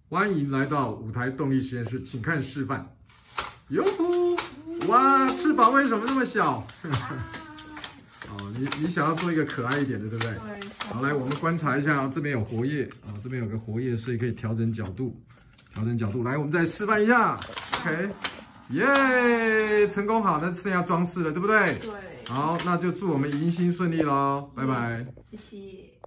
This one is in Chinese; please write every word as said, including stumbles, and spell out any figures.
欢迎来到舞台动力实验室，请看示范。哟呼！哇，翅膀为什么那么小？哦，你你想要做一个可爱一点的，对不对？ 对。 好，来，我们观察一下啊，这边有活页啊，这边有个活页，所以可以调整角度，调整角度。来，我们再示范一下。OK， 耶，成功好，那剩下装饰了，对不对？ 对。 好，那就祝我们迎新顺利喽，拜拜。 谢谢。